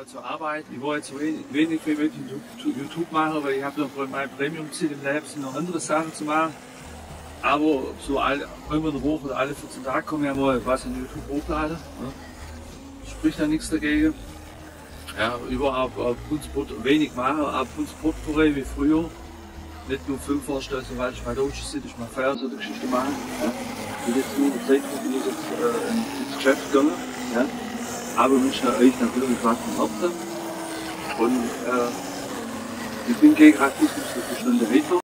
zur Arbeit. Ich wollte jetzt so wenig wie möglich YouTube machen, weil ich habe noch bei meinem Premium-Ziel im Leben sind noch andere Sachen zu machen. Aber so einmal in der Woche oder alle 14 Tage komme ich ja mal was in YouTube hochladen. Ja. Spricht da nichts dagegen. Ja, überhaupt Kunstbrot wenig machen, aber Kunstbrotpüree wie früher. Nicht nur 5 vorstellen, weil ich mal Deutsch sind, ich mal Feier so eine Geschichte machen. Ja. Und jetzt nur die Zeit, wo ich jetzt ins Geschäft gegangen. Ja. Aber ich wünsche euch natürlich was vom Herzen. Und ich bin gegen gerade eine Stunde weiter.